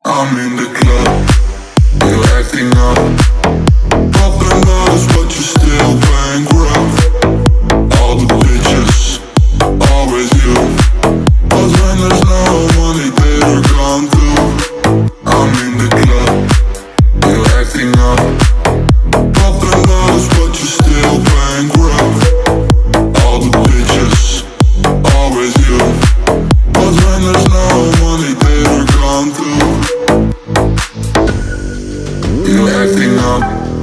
I'm in the club, you're acting up. Popping bottles, but you're still playing rough. All the bitches, always you. But when there's no money, they're gone too. I'm in the club, you're acting up. Popping bottles, but you're still playing rough. All the bitches, always you. But when there's no money, they're gone too. You're acting up.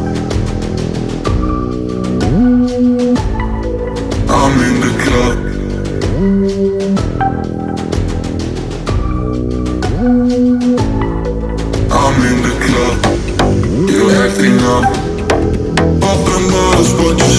I'm in the club. I'm in the club. You're acting up. Popping bottles, but